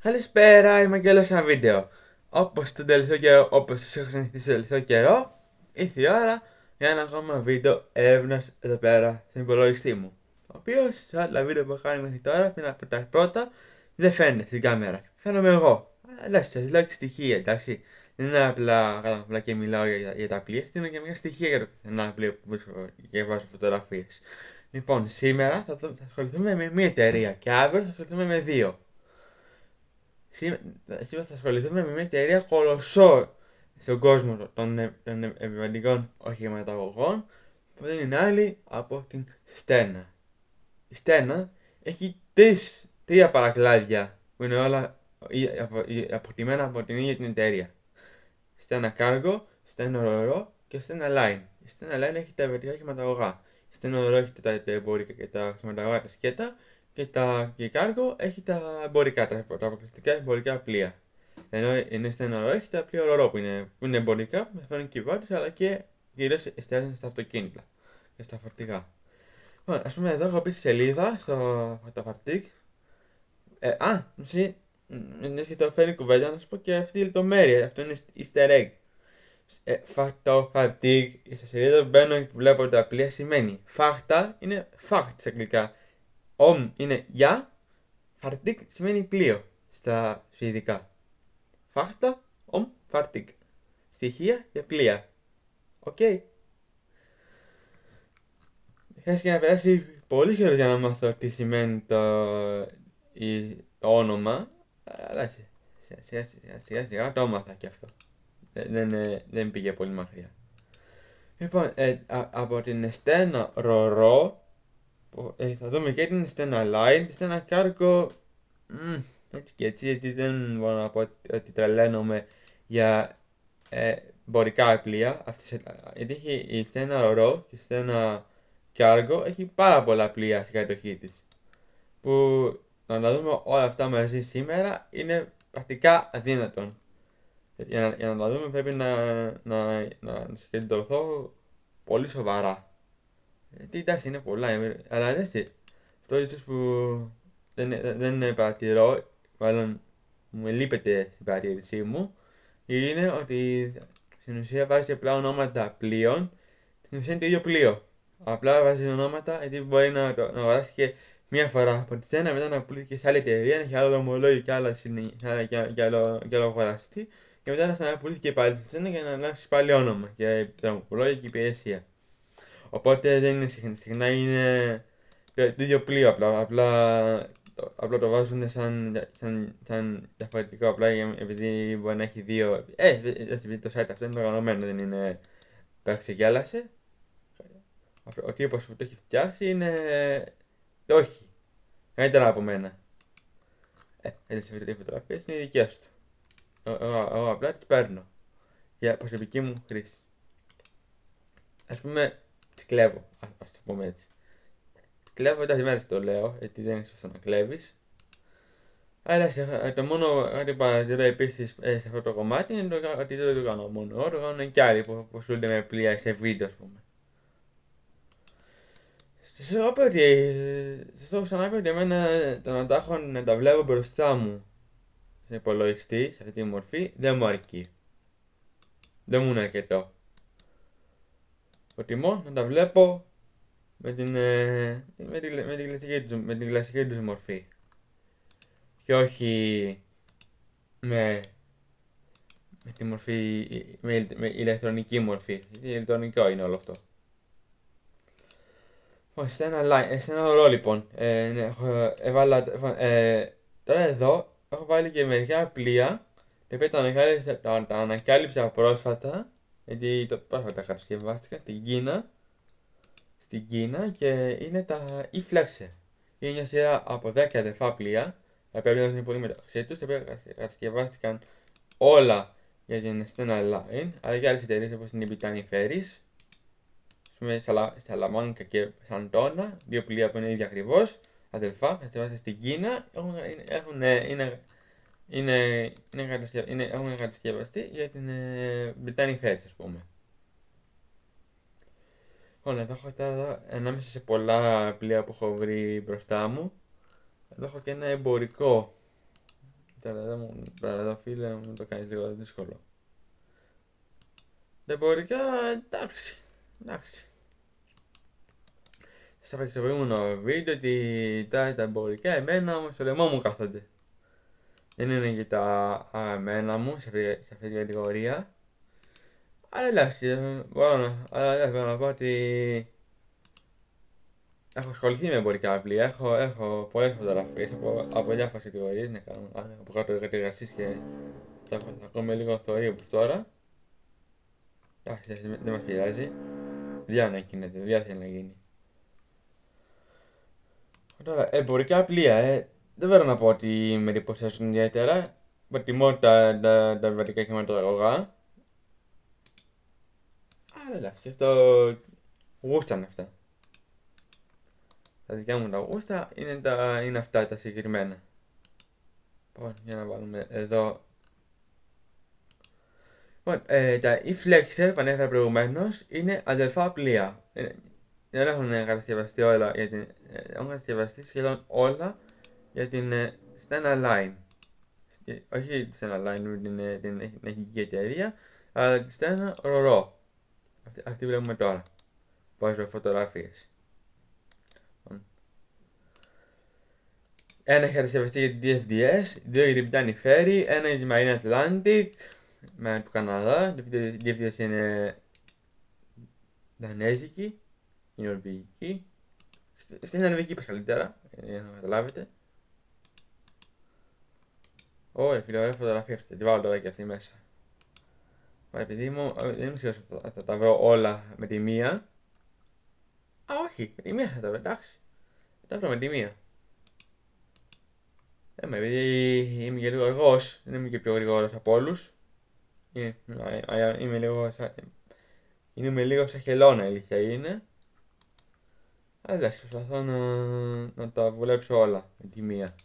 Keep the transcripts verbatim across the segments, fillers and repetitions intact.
Καλησπέρα, είμαι και άλλο σε ένα βίντεο. Όπως τον τελευταίο καιρό, όπως σας έχω συνηθίσει τον τελευταίο καιρό, ήρθε η ώρα για ένα ακόμα βίντεο έρευνας εδώ πέρα στην υπολογιστή μου. Ο οποίος σε άλλα βίντεο που έχω κάνει μέχρι τώρα, πριν από τα πρώτα, δεν φαίνεται στην κάμερα. Φαίνομαι εγώ. Αλλά σας λέω και στοιχεία, εντάξει. Δεν είναι απλά, απλά και μιλάω για, για τα πλοία, στείλω και μια στοιχεία για το ένα πλοίο που βρίσκω και βάζω φωτογραφίες. Λοιπόν, σήμερα θα, θα ασχοληθούμε με μια εταιρεία και αύριο θα ασχοληθούμε με δύο. Σήμερα θα ασχοληθούμε με μια εταιρεία κολοσσό στον κόσμο των, των επιβατικών οχηματαγωγών που δεν είναι άλλη από την Stena. Η Stena έχει τρεις, τρία παρακλάδια που είναι όλα αποτιμένα από την ίδια την εταιρεία. Stena Cargo, Stena Ro-Ro και Stena Line. Η Stena Line έχει τα επιβατικά οχηματαγωγά. Η Stena Ro-Ro έχει τα εμπορικά και τα οχηματαγωγά τα σκέτα. Και τα και Cargo έχει τα εμπορικά, τα, τα αποκλειστικά εμπορικά πλοία. Ενώ η Stena Ro έχει τα πλοία Ro-Ro που είναι, που είναι εμπορικά, με φέρνουν κυβάτες, αλλά και κυρίως εστιάζουν στα αυτοκίνητα και στα φορτηγά. Λοιπόν, ας πούμε εδώ έχω πει στη σελίδα, στο Φωτοφαρτίκ. Ε, α, μισή, μιας και το φέρνει κουβέντα, να σου πω και αυτή η λεπτομέρεια, αυτό είναι easter egg. Ε, Φωτοφαρτίκ, στη σελίδα που μπαίνω και βλέπω τα πλοία σημαίνει φάχτα, είναι φάχτ σε αγγλικά. Ομ είναι για, φαρτίκ σημαίνει πλοίο στα σουηδικά. Φάχτα, ομ, φαρτίκ. Στοιχεία για πλοία. Οκ. Okay. Χρειάστηκε να περάσει πολύ καιρό για να μάθω τι σημαίνει το, η, το όνομα. Αλλά σιγά σιγά, σιγά το έμαθα και αυτό. Δεν, δεν, δεν πήγε πολύ μακριά. Λοιπόν, ε, α, από την Stena Ro-Ro Ε, θα δούμε και την Stena Line, την Stena Cargo, mm, έτσι και έτσι, γιατί δεν μπορώ να πω ότι, ότι τρελαίνομαι για ε, εμπορικά πλοία. Αυτές, γιατί έχει η Stena Ro-Ro και η Stena Cargo έχει πάρα πολλά πλοία στην κατοχή της. Που να τα δούμε όλα αυτά μαζί σήμερα είναι πρακτικά αδύνατον. Για να, για να τα δούμε πρέπει να, να, να, να συγκεντρωθώ πολύ σοβαρά. Τι εντάξει είναι πολλά, αλλά έτσι, αυτό ίσως που δεν, δεν, δεν παρατηρώ, μάλλον μου λείπεται στην παρατήρησή μου, είναι ότι στην ουσία βάζει απλά ονόματα πλοίων, στην ουσία είναι το ίδιο πλοίο. Απλά βάζει ονόματα γιατί μπορεί να, να αγοράσει και μία φορά από τη Stena, μετά να πουλήσει και σε άλλη εταιρεία, να έχει άλλο δρομολόγιο και άλλο, και άλλο, και άλλο αγοραστή, και μετά να ξαναπουλήσει και πάλι στη Stena για να αλλάξει πάλι όνομα και δρομολόγιο και υπηρεσία. Οπότε δεν είναι συχνά, συχνά είναι το ίδιο πλοίο απλά, απλά, το, απλά το βάζουν σαν, σαν, σαν διαφορετικό απλά επειδή μπορεί να έχει δύο, ε, επειδή το site αυτό είναι οργανωμένο, δεν είναι που ξεκιάλασε. Ο τύπος που το έχει φτιάξει είναι, το όχι, καλύτερα από μένα. Ε, έτσι αυτές οι φωτογραφίες είναι οι δικές του. Εγώ απλά τις παίρνω για προσωπική μου χρήση. Ας πούμε, τις κλέβω, ας το πούμε έτσι. Τις κλέβω, εντάξει μέρες το λέω, γιατί δεν είναι σωστό να κλέβεις. Αλλά το μόνο κάτι παρατηρώ επίσης σε αυτό το κομμάτι είναι το, ότι δεν το κάνω μόνο εγώ, το κάνουν και άλλοι που ασχολούνται με πλοία σε βίντεο, ας πούμε. Σας έχω πει ότι, σας έχω ξαναπεί ότι εμένα το να τα έχω να τα βλέπω μπροστά μου σε υπολογιστή, σε αυτή τη μορφή, δεν μου αρκεί. Δεν μου είναι αρκετό. Προτιμώ να τα βλέπω με την, με τη, με την, κλασική, τους, με την κλασική τους μορφή και όχι με, με τη μορφή, με, με ηλεκτρονική μορφή. Ηλεκτρονικό είναι όλο αυτό. Stena Ro λοιπόν, ε, ναι, έχω, έβαλα, ε, τώρα εδώ έχω βάλει και μερικά πλοία τα οποία τα ανακάλυψα, τα, τα ανακάλυψα πρόσφατα, γιατί το πρόσφατα κατασκευάστηκαν στην Κίνα, στην Κίνα και είναι τα E-Flexer. Είναι μια σειρά από δέκα αδερφά πλοία, τα οποία μοιάζουν πολύ μεταξύ τους, τα οποία κατασκευάστηκαν όλα για την Stena Line, αλλά και άλλες εταιρείες όπως είναι η Britannic Ferries, Σαλαμάνκα και Σαντόνα, δύο πλοία που είναι ίδια ακριβώς, αδελφά, κατασκευάστηκαν στην Κίνα, έχουν, έχουν, είναι, είναι, είναι, είναι, έχουν κατασκευαστεί για την ε, Britannic Ferries, ας πούμε. Λοιπόν, εδώ έχω τώρα, ανάμεσα σε πολλά πλοία που έχω βρει μπροστά μου, εδώ έχω και ένα εμπορικό τώρα εδώ, μου, τώρα εδώ φίλε μου το κάνεις λίγο δύσκολο. Τα εμπορικά, εντάξει, εντάξει. Σας είπα και στο προηγούμενο βίντεο ότι τα, τα εμπορικά εμένα όμως στο λαιμό μου κάθονται. Δεν είναι και τα αγαπημένα μου σε αυτή, σε αυτή την κατηγορία. Αλλά εντάξει, μπορώ να, αλλά, μπορώ να πω ότι έχω ασχοληθεί με εμπορικά πλοία, έχω, έχω πολλές φωτογραφίες από, από διάφορες κατηγορίες, ναι, από κάτω εργασίες και θα, θα ακούμε λίγο θορύβους τώρα. Εντάξει, δεν μας πειράζει. Δουλειά να γίνεται, δουλειά θέλει να γίνει. Τώρα, εμπορικά πλοία, ε, δεν μπορώ να πω ότι με εντυπωσιάζουν ιδιαίτερα. Προτιμώ τα, τα, τα ευρωπαϊκά χρηματογωγά. Αλλά εντάξει, αυτό γούστανε αυτά. Τα δικιά μου τα γούστα είναι, τα, είναι αυτά τα συγκεκριμένα. Λοιπόν, για να βάλουμε εδώ. Λοιπόν, ε, τα e-flexer που ανέφερα προηγουμένως είναι αδελφά πλοία. Ε, δεν έχουν κατασκευαστεί όλα για την, ε, έχουν κατασκευαστεί σχεδόν όλα για την ε, Stena Line. Ε, όχι τη Stena Line με την, ε, την, την εθνική εταιρεία, αλλά τη Stena Roro. Αυτή, αυτή βλέπουμε τώρα. Βάζω φωτογραφίες. Ένα έχει κατασκευαστεί για την ντι εφ ντι ες, δύο για την Britannic Ferry, ένα για την Marine Atlantic, με του Καναδά, η ντι εφ ντι ες είναι δανέζικη, η νορβηγική, σκανδιναβική είπες καλύτερα, για να καταλάβετε. Ωραία φίλε, ωραία φωτογραφία αυτή, τη βάλω τώρα και αυτή μέσα. Μα επειδή μου, δεν είμαι σίγουρος ότι θα τα βρω όλα με τη μία. Α, όχι, με τη μία θα τα βρω, εντάξει. Θα τα βρω με τη μία. Ε, με επειδή είμαι και λίγο αργός, δεν είμαι και πιο γρήγορος από όλους. Είμαι, είμαι λίγο σαν, είμαι λίγο σαν χελώνα, η αλήθεια είναι. Αλλά εντάξει, προσπαθώ να, να τα βουλέψω όλα με τη μία.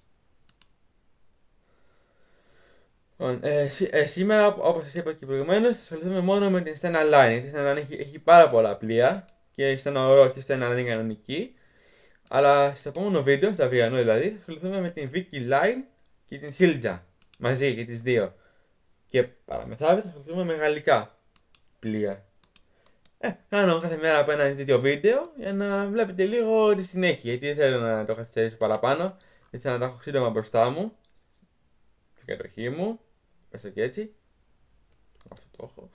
Λοιπόν, ε, ε, σήμερα, όπως σας είπα και προηγουμένως, θα ασχοληθούμε μόνο με την Stena Line. Η Stena Line έχει, έχει πάρα πολλά πλοία και η Stena Roro και η Stena Line είναι κανονική. Αλλά στο επόμενο βίντεο, στο αυριανό δηλαδή, θα ασχοληθούμε με την Vicky Line και την Silja μαζί και τις δύο. Και παραμεθαύριο θα ασχοληθούμε με γαλλικά πλοία. Ε, κάνω κάθε μέρα από ένα τέτοιο βίντεο για να βλέπετε λίγο τη συνέχεια. Γιατί δεν θέλω να το καθυστερήσω παραπάνω. Γιατί θέλω να τα έχω σύντομα μπροστά μου. Στην κατοχή μου. Πες το και έτσι. Αυτό το έχω.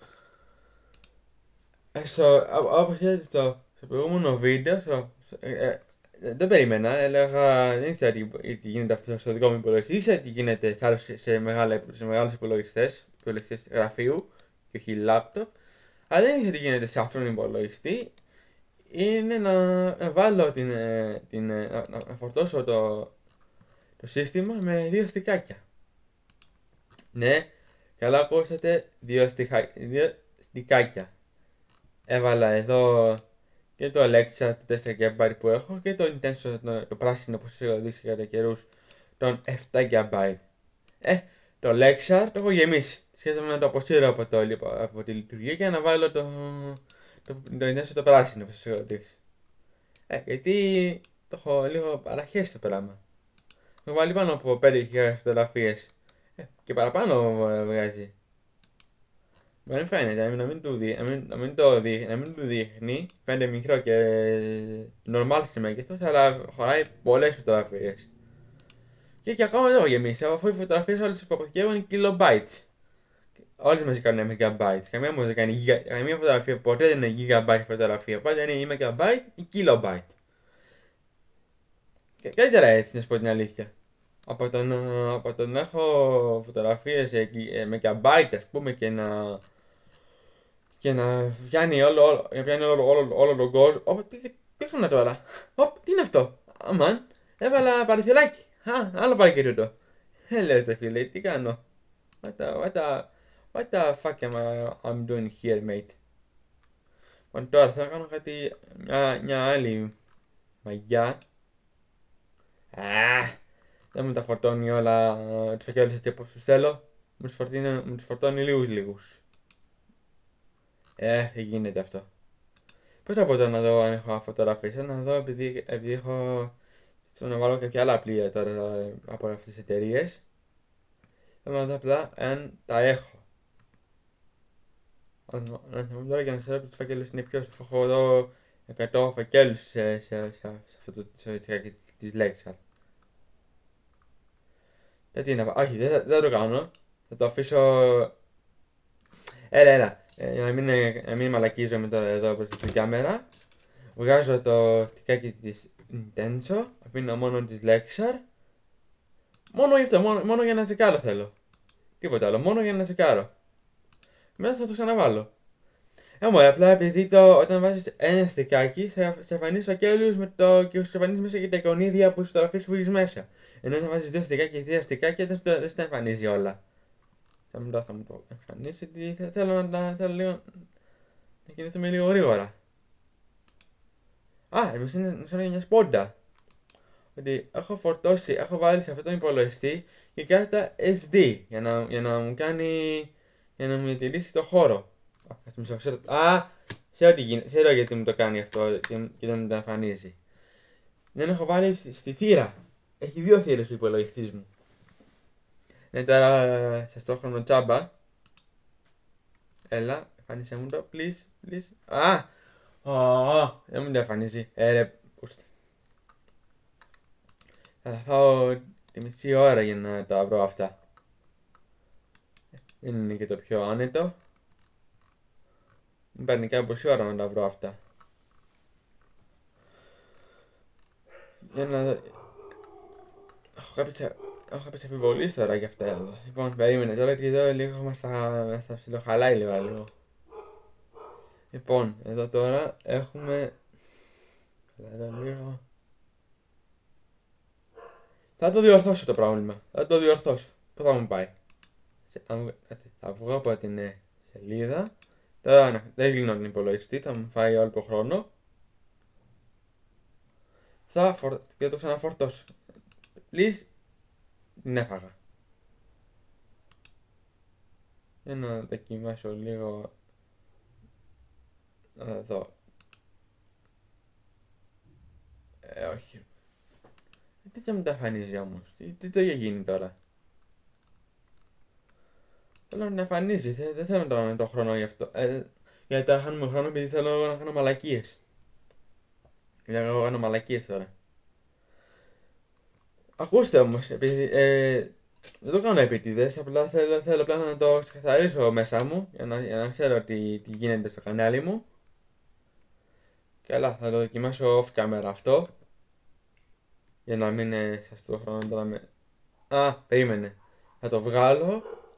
Ε, στο, όπως είδατε στο, στο προηγούμενο βίντεο, στο, ε, ε, δεν περίμενα, έλεγα, δεν ήξερα τι, τι γίνεται αυτό στο δικό μου υπολογιστή, ήξερα τι γίνεται σε, σε, σε, μεγάλα, σε μεγάλους υπολογιστές, υπολογιστές γραφείου και όχι λάπτοπ, αλλά δεν ήξερα τι γίνεται σε αυτόν τον υπολογιστή, είναι να, να βάλω την, την, να, να φορτώσω το, το σύστημα με δύο στικάκια. Ναι, καλά ακούσατε, δύο, στιχα, δύο στικάκια. Έβαλα εδώ και το Alexa το τέσσερα τζι μπάιτ που έχω και το Intenso το, το πράσινο που σας έχω δείξει κατά καιρούς τον επτά τζι μπάιτ. Ε, το Alexa το έχω γεμίσει. Σχεδόν να το αποσύρω από, το, από τη λειτουργία για να βάλω το, το, το Intenso το πράσινο που σας έχω δείξει. Ε, γιατί το έχω λίγο παραχέσει το πράγμα. Έχω βάλει πάνω από πέντε χιλιάδες φωτογραφίες. Ε, και παραπάνω βγάζει. Μα δεν φαίνεται, να μην, του δει, να μην, να μην το δει, να μην του δείχνει, φαίνεται μικρό και normal σε μέγεθος, αλλά χωράει πολλές φωτογραφίες. Και, και ακόμα δεν έχω γεμίσει, αφού οι φωτογραφίες όλες που αποθηκεύουν kilobytes. Όλες μαζί κάνουν megabytes, καμία όμως δεν κάνει giga, καμία φωτογραφία ποτέ δεν είναι gigabyte φωτογραφία, πάντα είναι ή megabyte ή kilobyte. Και καλύτερα έτσι, να σου πω την αλήθεια. Από το να, από το να έχω φωτογραφίες με megabyte ας πούμε και να και να πιάνει όλο, όλο, να πιάνει όλο, όλο, όλο τον κόσμο. Ωπ, τι, τι έκανα τώρα. Ωπ, τι είναι αυτό. Αμάν, έβαλα παραθυράκι. Α, άλλο πάλι και τούτο. Ε, λες δε φίλε, τι κάνω. What the, what the, what the fuck am I, I'm doing here, mate. Λοιπόν, τώρα θα κάνω κάτι, μια, μια άλλη μαγιά. Ah, δεν μου τα φορτώνει όλα, τους φακέλους έτσι όπως τους θέλω. Μου τους φορτώνει, μου τους φορτώνει λίγους λίγους. Ε, δεν γίνεται αυτό. Πώς θα πω τώρα να δω αν έχω φωτογραφίες, να δω επειδή, επειδή έχω... Θέλω να βάλω κάποια άλλα πλοία τώρα από αυτές τις εταιρείες. Θέλω να δω απλά αν τα έχω. Να θυμάμαι τώρα για να ξέρω τους φακέλους είναι ποιος. Αφού έχω εδώ εκατό φακέλους σε, σε, σε, σε αυτό το τσακάκι της Lexar. Δεν τι να πάω. Όχι, δεν θα, δεν θα το κάνω. Θα το αφήσω. Έλα, έλα. Ε, για να μην, να μην μαλακίζομαι τώρα εδώ προς την κάμερα. Βγάζω το στικάκι της Nintendo. Αφήνω μόνο της Lexar. Μόνο γι' αυτό, μόνο, μόνο για να τσεκάρω θέλω. Τίποτα άλλο, μόνο για να τσεκάρω. Μετά θα το ξαναβάλω. Ε, μου, απλά επειδή το, όταν βάζεις ένα στικάκι, σε, σε εμφανίζεις φακέλους με το και σε εμφανίζεις μέσα και τα εικονίδια που φωτογραφίες που έχεις μέσα. Ενώ όταν βάζεις δύο στικάκια ή τρία στικάκια δεν, δεν στα εμφανίζει όλα. Θα μου το, θα μου το εμφανίσει, γιατί θέλω να τα θέλω λίγο να κινηθούμε λίγο γρήγορα. Α, εμείς είναι σαν μια σπόντα. Ότι έχω φορτώσει, έχω βάλει σε αυτόν τον υπολογιστή και κάρτα ες ντι για να, για να μου κάνει, για να μου διατηρήσει το χώρο. Α, μισό, ξέρω, α, ξέρω, τι γίνεται, ξέρω γιατί μου το κάνει αυτό και, και δεν μου το εμφανίζει. Δεν έχω βάλει στη, στη θύρα. Έχει δύο θύρες ο υπολογιστής μου. Ναι, τώρα σας το χρόνο τσάμπα. Έλα, εμφανίσε μου το, please, please. Α, α, δεν μου το εμφανίζει. Ε, ρε, πούστε. Θα φάω τη μισή ώρα για να τα βρω αυτά. Δεν είναι και το πιο άνετο. Μου παίρνει κάμποση ώρα να τα βρω αυτά. Για να δω. Έχω κάποιες, έχω κάποιες αμφιβολίες τώρα για αυτά εδώ. Λοιπόν, περίμενε τώρα και εδώ λίγο μας τα, τα ψιλοχαλάει λίγο λίγο. Λοιπόν, εδώ τώρα έχουμε. Εδώ λίγο. Θα το διορθώσω το πρόβλημα. Θα το διορθώσω. Πού θα μου πάει. Θα βγω από την σελίδα. Τώρα δεν κλείνω την υπολογιστή, θα μου φάει όλο το χρόνο. Θα φορ... και το ξαναφορτώσω. Please, την έφαγα. Για να δοκιμάσω λίγο. Να δω. Ε, όχι. Τι θα μου τα εμφανίζει όμως, τι, τι το έχει γίνει τώρα. Θέλω να την εμφανίζει, δεν, δεν θέλω να το χρόνο γι' αυτό. Ε, γιατί θα χάνουμε χρόνο επειδή θέλω να κάνω μαλακίες. Για να κάνω μαλακίες τώρα. Ακούστε όμως, επειδή ε, δεν το κάνω επίτηδες, απλά θέλω, θέλω απλά να το ξεκαθαρίσω μέσα μου για να, για να ξέρω τι, τι γίνεται στο κανάλι μου. Καλά, θα το δοκιμάσω off camera αυτό. Για να μην ε, σας το χρόνο τώρα με... Α, περίμενε. Θα το βγάλω.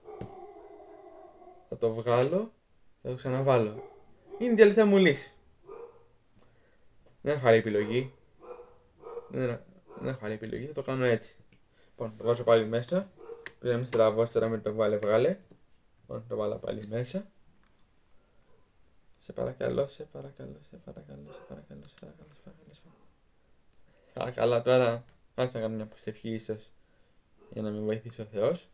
Θα το βγάλω. Θα το ξαναβάλω. Είναι η τελευταία μου λύση. Δεν έχω άλλη επιλογή. Δεν, δεν έχω άλλη επιλογή, θα το κάνω έτσι. Λοιπόν, το βάζω πάλι μέσα. Πρέπει να μην στραβώ τώρα με το βάλε βγάλε. Λοιπόν, το βάλω πάλι μέσα. Σε παρακαλώ, σε παρακαλώ, σε παρακαλώ, σε παρακαλώ, σε παρακαλώ, σε παρακαλώ, σε παρακαλώ. Α, καλά, τώρα άρχισα να κάνω μια προσευχή ίσως για να με βοηθήσει ο Θεός.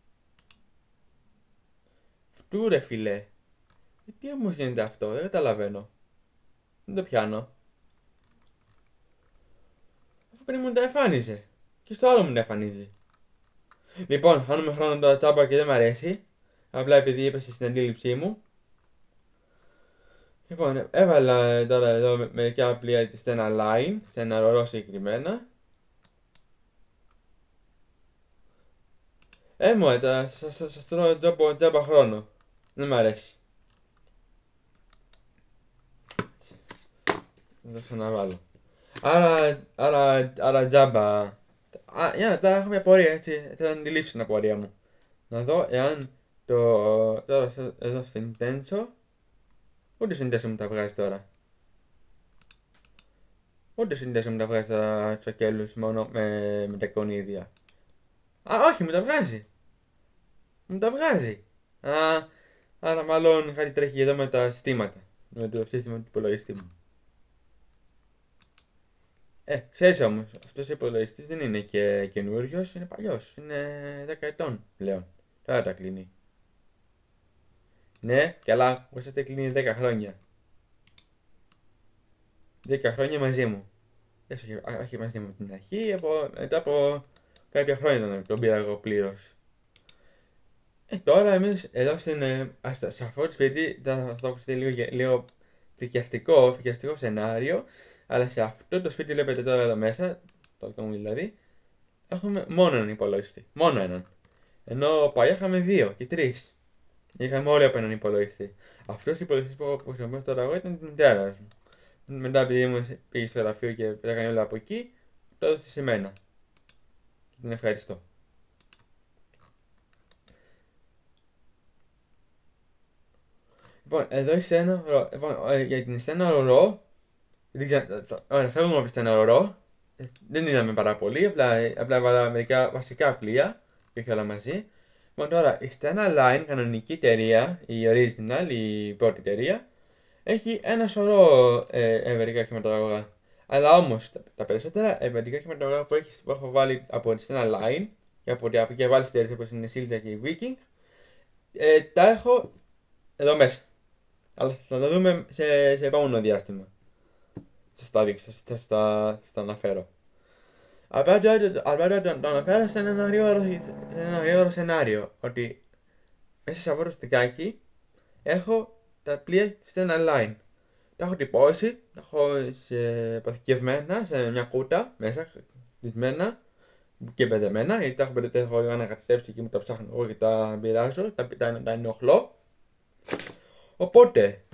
Φτού ρε φιλέ. Τι όμως γίνεται αυτό, δεν καταλαβαίνω. Δεν το πιάνω. Αφού πριν μου τα εμφάνιζε. Και στο άλλο μου τα εμφανίζει. Λοιπόν, χάνουμε χρόνο τώρα τσάμπα και δεν μ' αρέσει. Απλά επειδή έπεσε στην αντίληψή μου. Λοιπόν, έβαλα τώρα εδώ με μερικά πλοία σε ένα line, σε ένα ρορό συγκεκριμένα. Ε, μου, τώρα σας τρώω τζάμπα, τζάμπα χρόνο. Δεν μ' αρέσει. Θα το ξαναβάλω. Άρα, άρα, άρα τζάμπα. Α, για να έχω μια πορεία έτσι, θέλω να τη λύσω την απορία μου. Να δω εάν το, τώρα εδώ στο Nintendo, ούτε στο Nintendo μου τα βγάζει τώρα. Ούτε στο Nintendo μου τα βγάζει τα τσοκέλους μόνο με, με τα εικονίδια. Α, όχι, μου τα βγάζει. Μου τα βγάζει. Α, άρα μάλλον κάτι τρέχει εδώ με τα συστήματα. Με το σύστημα του υπολογιστή μου. Ε, ξέρεις όμως, αυτός ο υπολογιστής δεν είναι και καινούριος, είναι παλιός, είναι δέκα ετών πλέον. Τώρα τα κλείνει. Ναι, καλά, όπως θα κλείνει δέκα χρόνια. δέκα χρόνια μαζί μου. Όχι, όχι μαζί μου την αρχή, από, μετά από κάποια χρόνια τον, τον πήρα εγώ πλήρως. Ε, τώρα εμείς εδώ στην, ε, στο- σε αυτό το σπίτι θα θα το ακούσετε λίγο, γε- λίγο φρικιαστικό, φρικιαστικό σενάριο, αλλά σε αυτό το σπίτι βλέπετε τώρα εδώ μέσα, το δικό μου δηλαδή, έχουμε μόνο έναν υπολογιστή. Μόνο έναν. Ενώ παλιά είχαμε δύο και τρεις. Είχαμε όλοι από έναν υπολογιστή. Αυτός ο υπολογιστής που, που χρησιμοποιώ τώρα εγώ ήταν την μητέρα μου. Μετά επειδή μου πήγε στο γραφείο και έκανε όλα από εκεί, το έδωσε σε μένα. Και την ευχαριστώ. Λοιπόν, εδώ η στένα, ρο- λοιπόν, ε, για την στένα ορό, δεν ξέρω, το- ωραία, φεύγουμε από τη στένα ορό, ε, δεν είδαμε πάρα πολύ, απλά, ε, απλά έβαλα μερικά βασικά πλοία και όχι όλα μαζί. Λοιπόν, τώρα η Stena Line, κανονική εταιρεία, η original, η πρώτη εταιρεία, έχει ένα σωρό ε, ευρικά χρηματογραφικά. Αλλά όμω τα, τα περισσότερα ευρικά χρηματογραφικά που, έχεις- που έχω βάλει από τη Stena Line και από, από και βάλει εταιρείε όπω είναι η Silja και η Viking, ε, τα έχω εδώ μέσα. Αλλά θα τα δούμε σε, σε επόμενο διάστημα. Σας τα δείξω, θα σας τα, σας τα αναφέρω. Απλά τώρα το, απλά τώρα το, το αναφέρω σε ένα γρήγορο, σε ένα γρήγορο σενάριο. Ότι μέσα σε αυτό το στικάκι έχω τα πλοία της Stena Line. Τα έχω τυπώσει, τα έχω σε, αποθηκευμένα σε μια κούτα μέσα, χτισμένα και μπεδεμένα. Γιατί τα έχω μπερδευτεί, έχω λίγο ανακατεύσει και μου τα ψάχνω εγώ και τα πειράζω, τα, τα, τα ενοχλώ. Οπότε,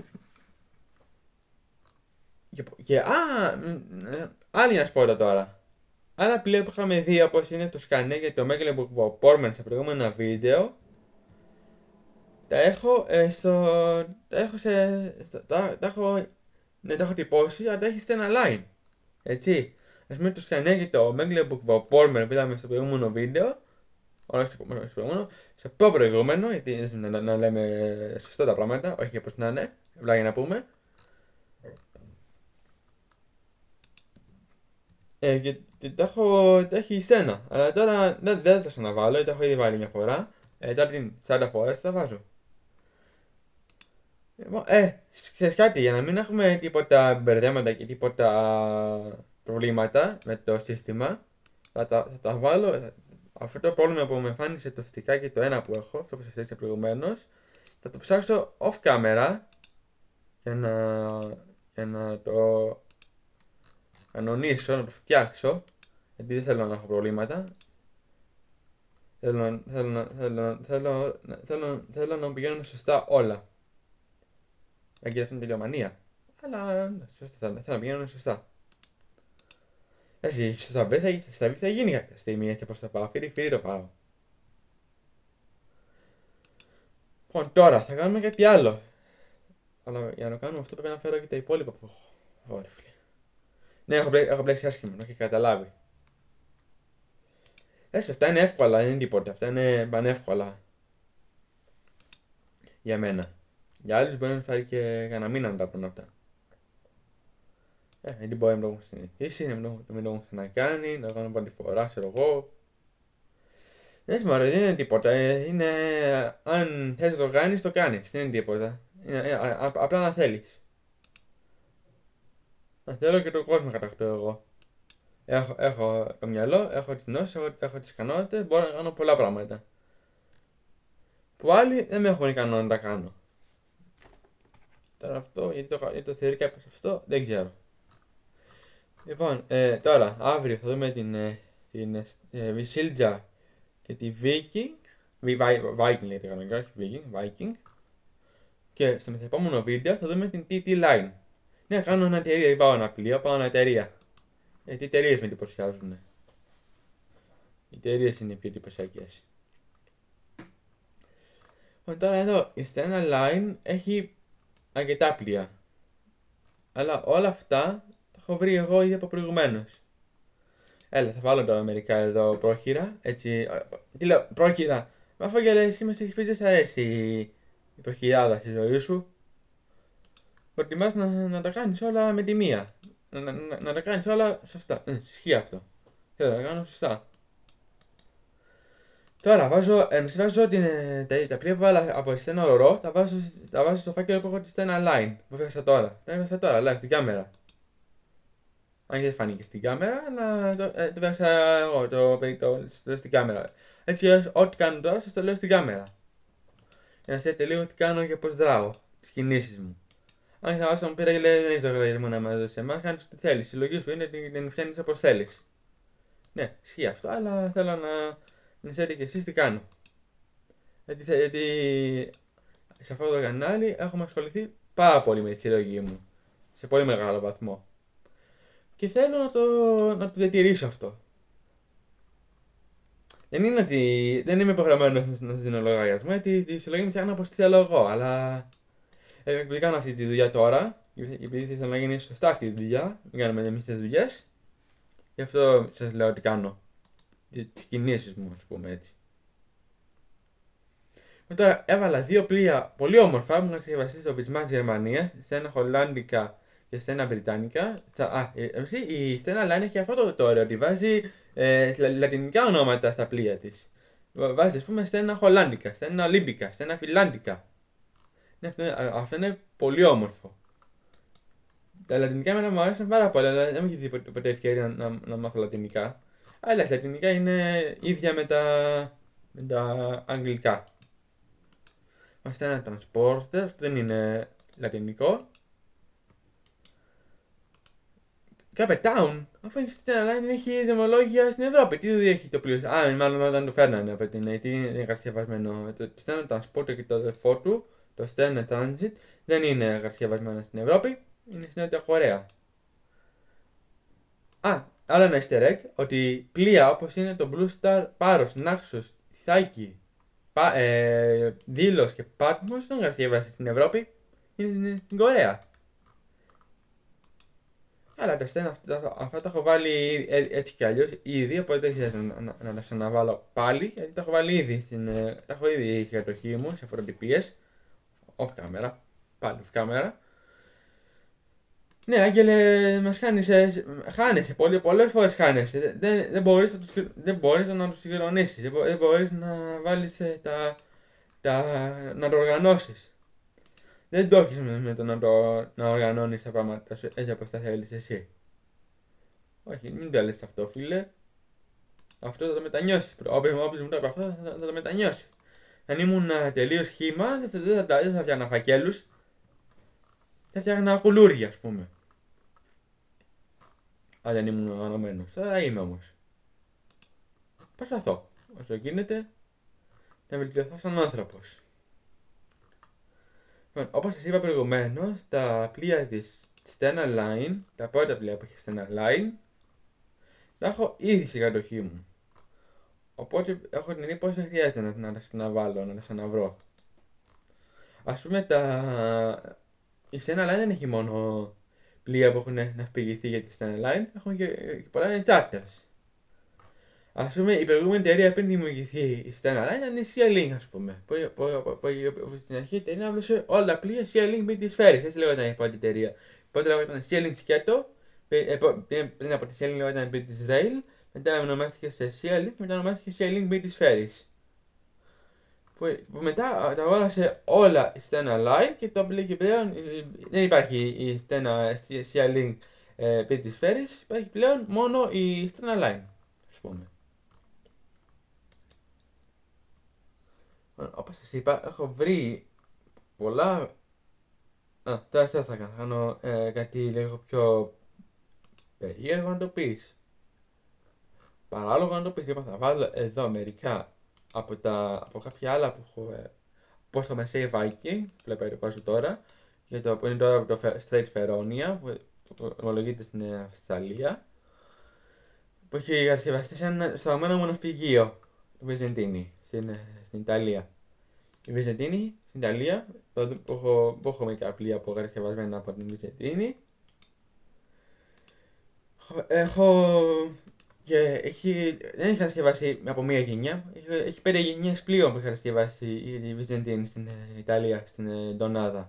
και, και α, μ, ε, άλλη ένα σπότα τώρα. Άλλα πλοία που είχαμε δει όπως είναι το Scania και το Mecklenburg-Vorpommern σε προηγούμενα βίντεο, τα έχω ε, στο. Τα έχω σε. Στο, τα, τα έχω. Ναι, τα έχω τυπώσει, αλλά τα έχει Stena Line. Έτσι. Α πούμε το Scania και το Mecklenburg-Vorpommern που είδαμε στο προηγούμενο βίντεο. Όχι στο προηγούμενο, στο πιο προηγούμενο, γιατί να, να, να λέμε σωστά τα πράγματα, όχι όπως να είναι, απλά για να πούμε. Ε, και και τα έχω, τα έχει η Στένα. Αλλά τώρα δεν, δεν θα τα ξαναβάλω, τα έχω ήδη βάλει μια φορά. Ε, τώρα την σαράντα φορές τα βάζω. Λοιπόν, ε, ξέρεις κάτι, για να μην έχουμε τίποτα μπερδέματα και τίποτα προβλήματα με το σύστημα, θα τα, θα τα βάλω. θα- Αυτό το πρόβλημα που με εμφάνισε το στικάκι το ένα που έχω, αυτό που σας έδειξα προηγουμένως, θα το ψάξω off camera για να, για να το κανονίσω, να το φτιάξω, γιατί δεν θέλω να έχω προβλήματα. Θέλω, να- θέλω, να- θέλω, να- θέλω, να- θέλω, θέλω να πηγαίνουν σωστά όλα. Αν και αυτό είναι τελειομανία. Αλλά σωστά, θέλω, θέλω να πηγαίνουν σωστά. Έτσι, στα β θα, στα β θα γίνει κάποια στιγμή έτσι όπως θα πάω. Φίρι, φίρι το πάω. Λοιπόν, τώρα θα κάνουμε κάτι άλλο. Αλλά για να κάνουμε αυτό πρέπει να φέρω και τα υπόλοιπα που έχω. Ωραία, φίλε. Ναι, έχω, μπλέ, έχω μπλέξει άσχημα, το έχει καταλάβει. Έτσι, αυτά είναι εύκολα, δεν είναι τίποτα. Αυτά είναι πανεύκολα για μένα. Για άλλους μπορεί να φάει και κανένα μήνα να τα πούν αυτά. Ε, γιατί μπορεί να μην το έχουν συνηθίσει, να μην το, να μην το έχουν ξανακάνει, να το κάνουν πρώτη φορά, ξέρω εγώ. Δεν σημαίνει, δεν είναι τίποτα. Ε, είναι, αν θες να το κάνεις, το κάνεις. Δεν είναι τίποτα. Είναι, ε, α- α- απλά να θέλεις. Να θέλω και τον κόσμο κατακτώ εγώ. Έχω, έχω το μυαλό, έχω τις γνώσεις, έχω, έχω τις ικανότητες, μπορώ να κάνω πολλά πράγματα. Που άλλοι δεν με έχουν ικανό να τα κάνω. Τώρα αυτό, γιατί το, γιατί το θεωρεί κάποιος αυτό, δεν ξέρω. Λοιπόν, ε, τώρα, αύριο θα δούμε την, ε, την ε, ε, Βυσίλτζα και τη Viking. Βι- Βι- Viking λέγεται κανονικά, όχι Viking, Viking. Και στο επόμενο βίντεο θα δούμε την τι τι Line. Ναι, κάνω ένα εταιρεία, δεν πάω ένα πλοίο, πάω ένα εταιρεία. Γιατί οι εταιρείες με εντυπωσιάζουν. Οι εταιρείες είναι πιο εντυπωσιακές. Λοιπόν, τώρα εδώ η Stena Line έχει αρκετά πλοία. Αλλά όλα αυτά τα έχω βρει εγώ ήδη από προηγουμένως. Έλα, θα βάλω τώρα μερικά εδώ πρόχειρα. Έτσι. ε, Τι λέω, πρόχειρα. Αφού και λες, είμαστε σπίτι, δεν σ' αρέσει η προχειράδα στη ζωή σου. Προτιμάς να, να τα κάνεις όλα με τη μία. Να, να, να, να τα κάνεις όλα σωστά. Ε, ισχύει αυτό. Θέλω να τα κάνω σωστά. Τώρα βάζω, ε, βάζω την, ε, τα, τα πλοία που βάλα από εσένα ορό, τα βάζω, τα βάζω στο φάκελο που έχω τη Stena Line. Που έφτιαξα τώρα. Τα έφτιαξα τώρα, live στην κάμερα. Αν και δεν φάνηκε στην κάμερα, αλλά το, ε, το έφτιαξα εγώ, το, το, το, το, στην κάμερα. Έτσι, ό,τι κάνω τώρα, σας το λέω στην κάμερα. Για να ξέρετε λίγο τι κάνω και πώς δράω, τις κινήσεις μου. Αν θα όσο μου πήρα και λέει δεν έχει το λογαριασμό να με δώσει εμάς, κάνεις ό,τι θέλεις. Η συλλογή σου είναι ότι την φτιάχνεις όπως θέλεις. Ναι, ισχύει αυτό, αλλά θέλω να, να ξέρετε κι εσείς τι κάνω. Γιατί, γιατί σε αυτό το κανάλι έχουμε ασχοληθεί πάρα πολύ με τη συλλογή μου. Σε πολύ μεγάλο βαθμό. Και θέλω να το, να το διατηρήσω αυτό. Δεν είναι ότι δεν είμαι υποχρεωμένος να σας δίνω λογαριασμό, γιατί τη συλλογή μου φτιάχνω όπως τη θέλω εγώ, αλλά επειδή κάνω αυτή τη δουλειά τώρα, επειδή θέλω να γίνει σωστά αυτή τη δουλειά, μην κάνουμε εμείς τις δουλειές, γι' αυτό σας λέω ότι κάνω τις κινήσεις μου, ας πούμε έτσι. Και τώρα έβαλα δύο πλοία πολύ όμορφα που είχαν κατασκευαστεί στο πεισμά της Γερμανίας, σε ένα χολάντικα και σε ένα βρυτάνικα. Α, η Stena Line έχει αυτό το ωραίο, ότι βάζει ε, λατινικά ονόματα στα πλοία της. Βάζει, ας πούμε, Stena Hollandica, Stena Olympica, Stena Finlandica. Ναι, αυτό, είναι, αυτό είναι πολύ όμορφο. Τα λατινικά εμένα μου αρέσουν πάρα πολύ, αλλά δεν μου έχει δει ποτέ ευκαιρία να, να, να μάθω λατινικά. Αλλά τα λατινικά είναι ίδια με τα, με τα αγγλικά. Είμαστε ένα transporter, αυτό δεν είναι λατινικό. Cape Town, αφού η Stena Line έχει δρομολόγια στην Ευρώπη, τι δουλειά έχει το πλοίο. Α, μάλλον όταν το φέρνανε από την γιατί είναι κατασκευασμένο. Το Stena Transporter και το αδερφό του, το Stena Transit, δεν είναι κατασκευασμένο στην Ευρώπη, είναι στην Νότια Κορέα. Α, άλλο ένα easter egg, ότι πλοία όπως είναι το Blue Star, Paros, Naxos, Thaiki, ε, Delos και Patmos δεν κατασκευάζονται στην Ευρώπη, είναι στην Κορέα. Αλλά τα στένα αυτά, αυτά τα έχω βάλει έτσι κι αλλιώς ήδη, οπότε δεν χρειάζεται να, να, να τα ξαναβάλω πάλι, γιατί τα έχω βάλει ήδη, στην, τα έχω ήδη στην κατοχή μου, σε φωτοτυπίες, off camera, πάλι off camera. Ναι, Άγγελε, μας χάνεσαι, χάνεσαι, πολλές, πολλές φορές χάνεσαι, δεν, δεν, μπορείς να τους, δεν μπορείς να τους συγκρονίσεις, δεν, δεν μπορείς να βάλεις τα, τα, να το οργανώσεις. Δεν το έχεις με το να, το, να οργανώνεις τα πράγματα σου έτσι όπως τα θέλεις εσύ. Όχι, μην το λες αυτό, φίλε. Αυτό θα το μετανιώσεις. Όποιος μου το είπε αυτό θα, θα το μετανιώσει. Αν ήμουν τελείως σχήμα, δεν θα, δεν θα, δεν θα φτιάχνα φακέλους. Θα φτιάχνα κουλούρια, ας πούμε. Αν δεν ήμουν οργανωμένος. Τώρα είμαι όμως. Προσπαθώ, όσο γίνεται, να βελτιωθώ σαν άνθρωπος. Όπως σας είπα προηγουμένως, τα πλοία της Stena Line, τα πρώτα πλοία που έχει Stena Line, τα έχω ήδη στην κατοχή μου. Οπότε έχω την idea πως δεν χρειάζεται να, να τα ξαναβάλω, να τα ξαναβρω. Ας πούμε, τα... η Stena Line δεν έχει μόνο πλοία που έχουν ναυπηγηθεί για τη Stena Line, έχουν και, και πολλά είναι charters. Ας πούμε, η προηγούμενη εταιρεία πριν δημιουργηθεί η Stena Line ήταν η Sea Link, ας πούμε. Που στην αρχή η εταιρεία έβλεψε όλα τα πλοία Sea Link British Ferries, έτσι λέγονταν η πρώτη εταιρεία. Πρώτα λέγονταν Sea Link Σκέτο, πριν από τη Sea Link λέγονταν British Rail, μετά ονομάστηκε σε Sea Link, μετά ονομάστηκε Sea Link British Ferries. Που μετά τα αγόρασε όλα η Stena Line και το πλέον πλέον δεν υπάρχει η Stena Sea Link British Ferries, υπάρχει πλέον μόνο η Stena Line, ας πούμε. Όπως σας είπα, έχω βρει πολλά... Α, τώρα θα κάνω, θα κάνω ε, κάτι λίγο πιο περίεργο να το πεις. Παράλογο να το πεις, λοιπόν θα βάλω εδώ μερικά από, τα, από κάποια άλλα που έχω ε, πω στο Messier Viking, βλέπετε πόσο τώρα, για το, που είναι τώρα από το Strait Feronia, που, που ομολογείται στην Αυστραλία, που έχει κατασκευαστεί σε ένα σταγμένο μονοφυγείο, το Βυζαντίνη, στην, στην Ιταλία. Η Βυζαντίνη στην Ιταλία, που έχω, που έχω μερικά πλοία που κατασκευασμένα από την Βυζαντίνη. Έχω και έχει, δεν έχει κατασκευάσει από μία γενιά, έχει, έχει πέντε γενιές πλοίων που έχει κατασκευάσει η Βυζαντίνη στην Ιταλία, στην Ντονάδα.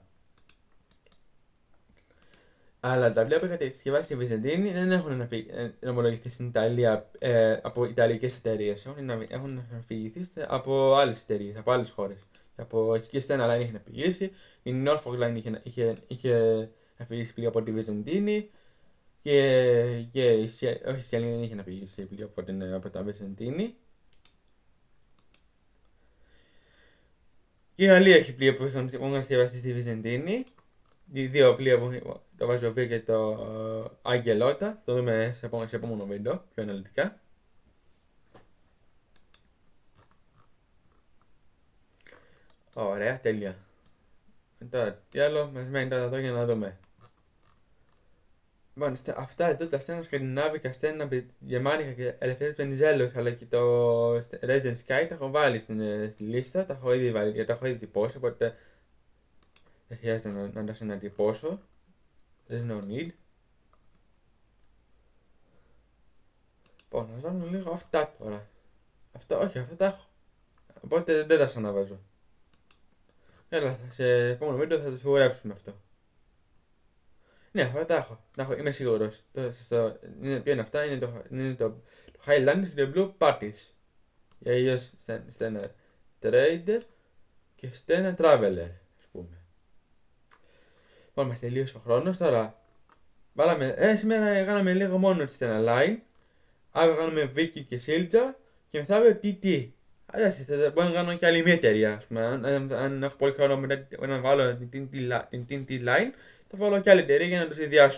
Αλλά τα πλοία που έχει κατασκευάσει η Βυζαντίνη δεν έχουν ομολογηθεί στην Ιταλία ε, από ιταλικές εταιρείες, έχουν, έχουν αφηγηθεί από άλλες εταιρείες, από άλλες χώρες. Από η Stena Line είχε ναυπηγήσει, η Norfolk Line είχε, είχε, είχε ναυπηγήσει πλοία από τη Βυζαντίνη και, και η Sea Link δεν είχε ναυπηγήσει πλοία από, την, από τα Βυζαντίνη. Και η Γαλλία έχει πλοία που έχουν κατασκευαστεί στη Βυζαντίνη. Οι δύο πλοία που το Βαζοβία και το Αγγελότα. Θα το δούμε σε επόμενο, σε επόμενο βίντεο πιο αναλυτικά. Ωραία, τέλεια. Τώρα, τι άλλο μας μένει τώρα εδώ για να δούμε. Λοιπόν, αυτά εδώ τα στένα σκανδινάβικα, στένα γερμανικά και Ελευθερίας Βενιζέλος, αλλά και το Regent Sky τα έχω βάλει στην, στη λίστα, τα έχω ήδη βάλει, γιατί τα έχω ήδη τυπώσει, οπότε δεν χρειάζεται να, να τα ξανατυπώσω. There's no need. Λοιπόν, να βάλουμε λίγο αυτά τώρα. Αυτά, όχι, αυτά τα έχω. Οπότε δεν τα ξαναβάζω. Έλα, σε επόμενο βίντεο θα το σιγουρέψουμε αυτό. Ναι, αυτά τα έχω. Τα έχω, είμαι σίγουρος. Το, στο, είναι, ποιο είναι αυτά, είναι το, είναι το, το Highlanders και το Blue Parties. Ή αλλιώς Stena Trader και Stena Traveler, ας πούμε. Λοιπόν, μας τελείωσε ο χρόνος τώρα. Βάλαμε, ε, σήμερα κάναμε λίγο μόνο τη Stena Line. Αύριο κάνουμε Viking και Silja και μεθαύριο τι τι. Αλλά μπορώ να κάνω και άλλη μια εταιρεία, ας πούμε. Αν, αν, αν έχω πολύ χρόνο μετά να βάλω την τι τι Line, θα βάλω και άλλη εταιρεία για να το συνδυάσω.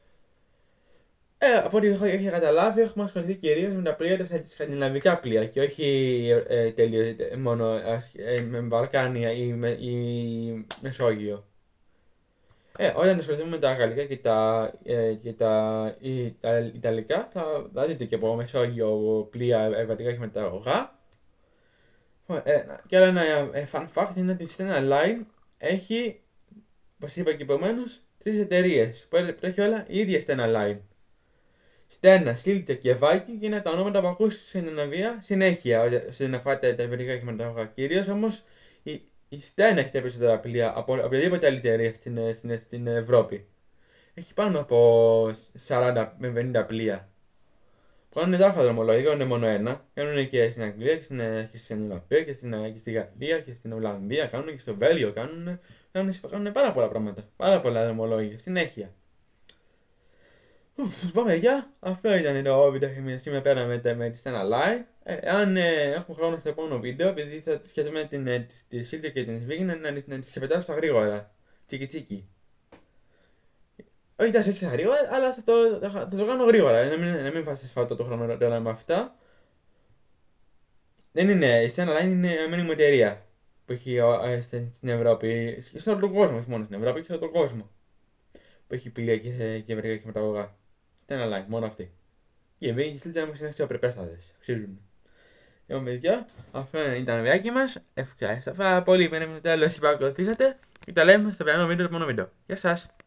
Ε, από ό,τι έχω, έχω καταλάβει, έχουμε ασχοληθεί κυρίως με τα πλοία, τα σκανδιναβικά πλοία και όχι ε, τελείως μόνο ε, με Βαλκάνια ή, με, ή Μεσόγειο. Ε, όταν ασχοληθούμε με τα γαλλικά και τα, ε, και τα, ή, τα ιταλικά, θα, θα δείτε και από Μεσόγειο πλοία ευατικά και μεταγωγά. Ε, και άλλο ένα ε, fun fact είναι ότι η Stena Line έχει, όπως είπα και επομένως, τρεις εταιρείες που έχει όλα η ίδια Stena Line. Stena, Silja και Viking είναι τα ονόματα που ακούς στην ναυία συνέχεια, στην αφάτα τα ευατικά και μεταγωγά. Κυρίως όμως η, η Stena έχει τα περισσότερα πλοία από οποιαδήποτε άλλη εταιρεία στην, στην, στην Ευρώπη. Έχει πάνω από σαράντα με πενήντα πλοία. Κάνουν διάφορα δρομολόγια, δεν κάνουν μόνο ένα. Κάνουν και στην Αγγλία και στην, και στην Ολλανδία και στην, και στη Γαλλία και στην Ολλανδία. Κάνουν και στο Βέλγιο. Κάνουν, κάνουν, κάνουν πάρα πολλά πράγματα. Πάρα πολλά δρομολόγια συνέχεια. Ουφ, πάμε για. Αυτό ήταν το βίντεο σήμερα πέρα με, με τη Stena Line. Ε, αν ε, έχουμε χρόνο στο επόμενο βίντεο, επειδή θα σχετούμε την ε, τη Silja και την Viking, να, να, να τις ξεπετάσω στα γρήγορα. Τσίκι τσίκι. Όχι τα έξι γρήγορα, αλλά θα το, θα, θα το κάνω γρήγορα. Να μην, να μην φάσεις φάτο το χρόνο τώρα με αυτά. Δεν είναι, η Stena Line είναι μια μόνιμη εταιρεία που έχει ε, στην Ευρώπη, σε όλο τον κόσμο, όχι μόνο στην Ευρώπη, και σε όλο τον κόσμο. Που έχει πλοία και, και βρήκα και μεταγωγά. Stena Line, μόνο αυτή. Και οι Viking Silja όμως είναι αξιοπρεπέστατες, αξίζουν. Λοιπόν παιδιά, αυτό ήταν το βιάκι μας. Ευχαριστώ πάρα πολύ που είναι το τέλος που παρακολουθήσατε και τα λέμε στο επόμενο βίντεο, το επόμενο βίντεο. Γεια σας!